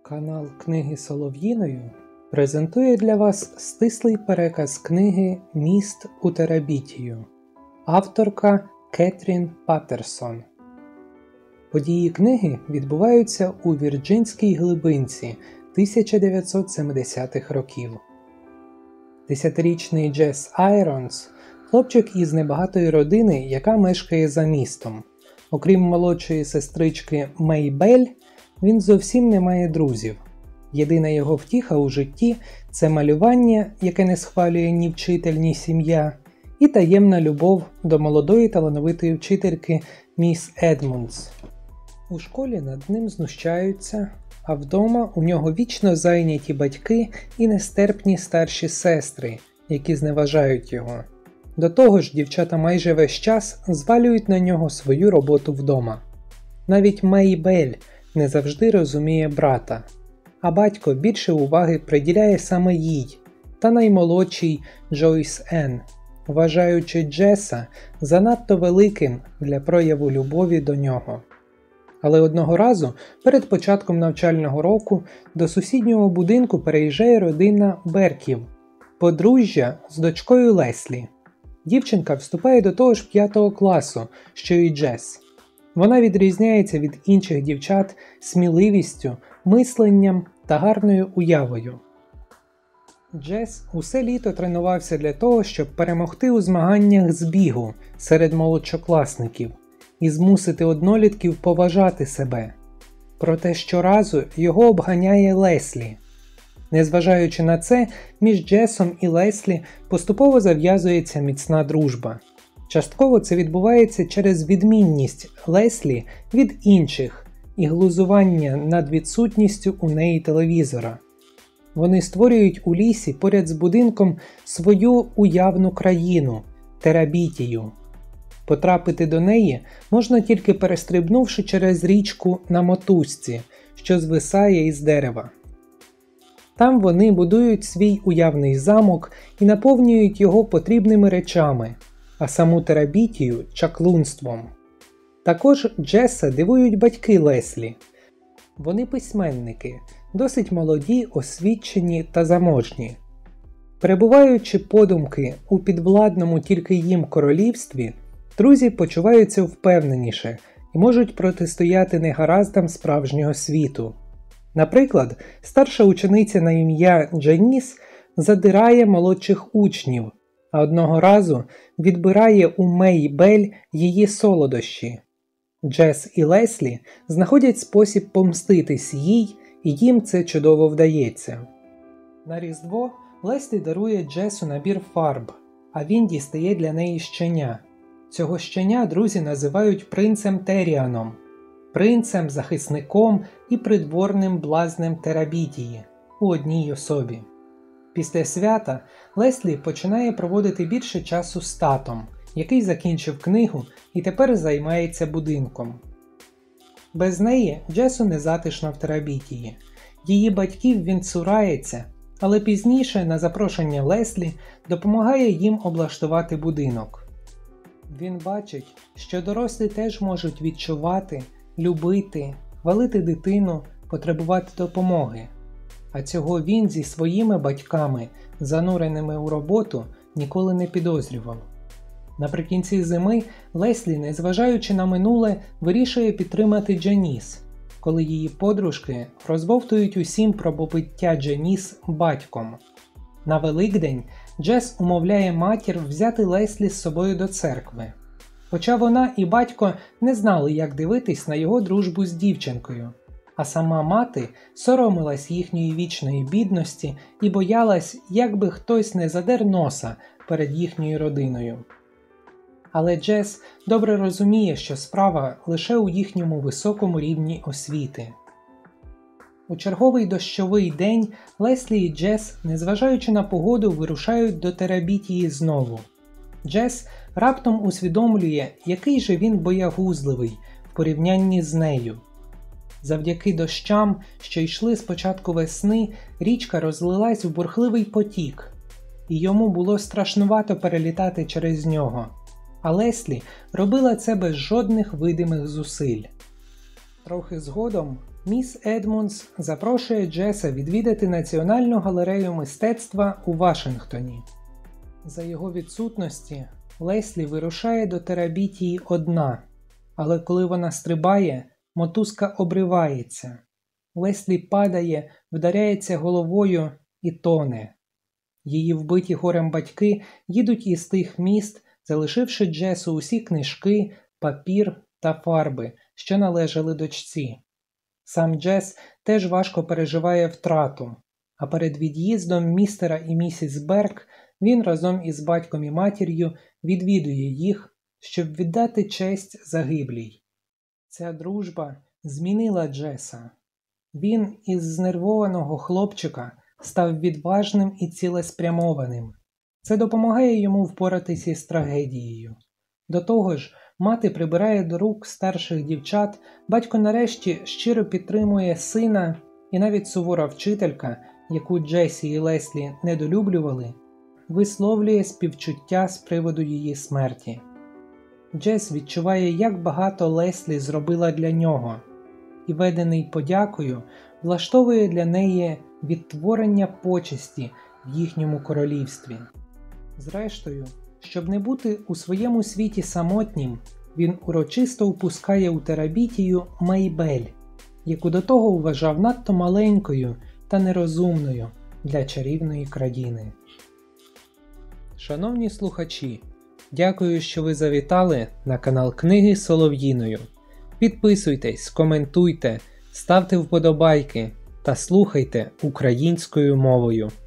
Канал Книги Солов'їною презентує для вас стислий переказ книги «Міст у Терабітію». Авторка Кетрін Паттерсон. Події книги відбуваються у Вірджинській глибинці 1970-х років. 10-річний Джес Айронс – хлопчик із небагатої родини, яка мешкає за містом. Окрім молодшої сестрички Мейбель, він зовсім не має друзів. Єдина його втіха у житті – це малювання, яке не схвалює ні вчитель, ні сім'я, і таємна любов до молодої талановитої вчительки міс Едмундс. У школі над ним знущаються, а вдома у нього вічно зайняті батьки і нестерпні старші сестри, які зневажають його. До того ж, дівчата майже весь час звалюють на нього свою роботу вдома. Навіть Мейбель не завжди розуміє брата, а батько більше уваги приділяє саме їй та наймолодшій Джойс Енн, вважаючи Джеса занадто великим для прояву любові до нього. Але одного разу, перед початком навчального року, до сусіднього будинку переїжджає родина Берків, подружжя з дочкою Леслі. Дівчинка вступає до того ж 5 класу, що й Джес. Вона відрізняється від інших дівчат сміливістю, мисленням та гарною уявою. Джес усе літо тренувався для того, щоб перемогти у змаганнях з бігу серед молодшокласників і змусити однолітків поважати себе. Проте щоразу його обганяє Леслі. Незважаючи на це, між Джесом і Леслі поступово зав'язується міцна дружба. Частково це відбувається через відмінність Леслі від інших і глузування над відсутністю у неї телевізора. Вони створюють у лісі поряд з будинком свою уявну країну – Терабітію. Потрапити до неї можна тільки перестрибнувши через річку на мотузці, що звисає із дерева. Там вони будують свій уявний замок і наповнюють його потрібними речами, а саму Терабітію – чаклунством. Також Джеса дивують батьки Леслі. Вони письменники, досить молоді, освічені та заможні. Перебуваючи подумки у підвладному тільки їм королівстві, друзі почуваються впевненіше і можуть протистояти негараздам справжнього світу. Наприклад, старша учениця на ім'я Дженіс задирає молодших учнів, а одного разу відбирає у Мейбель її солодощі. Джес і Леслі знаходять спосіб помститись їй, і їм це чудово вдається. На Різдво Леслі дарує Джесу набір фарб, а він дістає для неї щеня. Цього щеня друзі називають принцем Теріаном, принцем, захисником і придворним блазнем Терабітії у одній особі. Після свята Леслі починає проводити більше часу з татом, який закінчив книгу і тепер займається будинком. Без неї Джесу незатишно в Терабітії. Її батьків він цурається, але пізніше на запрошення Леслі допомагає їм облаштувати будинок. Він бачить, що дорослі теж можуть відчувати, любити, хвалити дитину, потребувати допомоги. А цього він зі своїми батьками, зануреними у роботу, ніколи не підозрював. Наприкінці зими Леслі, незважаючи на минуле, вирішує підтримати Дженіс, коли її подружки розбовтують усім про побиття Дженіс батьком. На Великдень Джес умовляє матір взяти Леслі з собою до церкви. Хоча вона і батько не знали, як дивитись на його дружбу з дівчинкою, а сама мати соромилась їхньої вічної бідності і боялась, як би хтось не задер носа перед їхньою родиною. Але Джес добре розуміє, що справа лише у їхньому високому рівні освіти. У черговий дощовий день Леслі і Джес, незважаючи на погоду, вирушають до Терабітії знову. Джес раптом усвідомлює, який же він боягузливий в порівнянні з нею. Завдяки дощам, що йшли з початку весни, річка розлилась в бурхливий потік, і йому було страшнувато перелітати через нього. А Леслі робила це без жодних видимих зусиль. Трохи згодом Міс Едмундс запрошує Джеса відвідати Національну галерею мистецтва у Вашингтоні. За його відсутності Леслі вирушає до Терабітії одна, але коли вона стрибає, мотузка обривається. Леслі падає, вдаряється головою і тоне. Її вбиті горем батьки їдуть із тих міст, залишивши Джесу усі книжки, папір та фарби, що належали дочці. Сам Джес теж важко переживає втрату, а перед від'їздом містера і місіс Берк він разом із батьком і матір'ю відвідує їх, щоб віддати честь загиблій. Ця дружба змінила Джеса. Він із знервованого хлопчика став відважним і цілеспрямованим. Це допомагає йому впоратися із трагедією. До того ж, мати прибирає до рук старших дівчат, батько нарешті щиро підтримує сина, і навіть сувора вчителька, яку Джесі і Леслі недолюблювали, висловлює співчуття з приводу її смерті. Джес відчуває, як багато Леслі зробила для нього, і, ведений подякою, влаштовує для неї відтворення почесті в їхньому королівстві. Зрештою, щоб не бути у своєму світі самотнім, він урочисто впускає у Терабітію Мейбель, яку до того вважав надто маленькою та нерозумною для чарівної країни. Шановні слухачі, дякую, що ви завітали на канал Книги Солов'їною. Підписуйтесь, коментуйте, ставте вподобайки та слухайте українською мовою.